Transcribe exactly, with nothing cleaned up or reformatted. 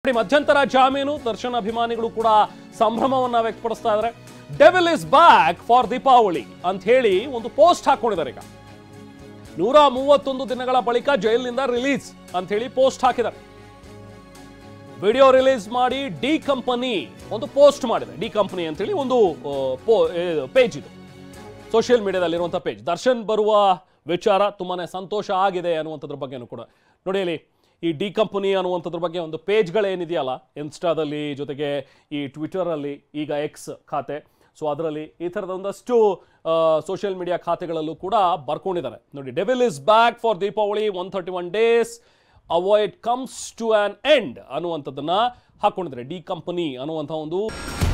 ಒಟ್ಟಿ ಮಧ್ಯಂತರ ಜಾಮೀನು. ದರ್ಶನ್ ಅಭಿಮಾನಿಗಳು ಕೂಡ ಸಂಭ್ರಮವನ್ನ ವ್ಯಕ್ತಪಡಿಸ್ತಾ ಇದ್ದಾರೆ. Devil is back for Deepavali ಅಂತ ಹೇಳಿ ಒಂದು ಪೋಸ್ಟ್ ಹಾಕೊಂಡಿದ್ದಾರೆ. ಈಗ ನೂರ ಮೂವತ್ತೊಂದು ದಿನಗಳ ಬಳಿಕ ಜೈಲಿನಿಂದ ರಿಲೀಸ್ ಅಂತ ಹೇಳಿ ಪೋಸ್ಟ್ ಹಾಕಿದ್ದಾರೆ. ವಿಡಿಯೋ ರಿಲೀಸ್ ಮಾಡಿ ಡಿ ಕಂಪನಿ ಒಂದು ಪೋಸ್ಟ್ ಮಾಡಿದೆ. ಡಿ ಕಂಪನಿ ಅಂತ ಹೇಳಿ ಒಂದು ಪೇಜ್ ಇದು, ಸೋಷಿಯಲ್ ಮೀಡಿಯಾದಲ್ಲಿರುವಂತಹ ಪೇಜ್. ದರ್ಶನ್ ಬರುವ ವಿಚಾರ ತುಂಬಾನೇ ಸಂತೋಷ ಆಗಿದೆ ಅನ್ನುವಂಥದ್ರ ಬಗ್ಗೆನೂ ಕೂಡ ನೋಡಿ. ಅಲ್ಲಿ ಈ ಡಿ ಕಂಪನಿ ಅನ್ನುವಂಥದ್ರ ಬಗ್ಗೆ ಒಂದು ಪೇಜ್ಗಳೇನಿದೆಯಲ್ಲ ಇನ್ಸ್ಟಾದಲ್ಲಿ, ಜೊತೆಗೆ ಈ ಟ್ವಿಟರಲ್ಲಿ, ಈಗ ಎಕ್ಸ್ ಖಾತೆ, ಸೊ ಅದರಲ್ಲಿ ಈ ಥರದ ಒಂದಷ್ಟು ಸೋಷಿಯಲ್ ಮೀಡಿಯಾ ಖಾತೆಗಳಲ್ಲೂ ಕೂಡ ಬರ್ಕೊಂಡಿದ್ದಾರೆ ನೋಡಿ. Devil is back for Deepavali, one thirty one days avoid comes to an end ಅನ್ನುವಂಥದ್ದನ್ನ ಹಾಕೊಂಡಿದ್ದಾರೆ. ಡಿ ಕಂಪನಿ ಅನ್ನುವಂಥ ಒಂದು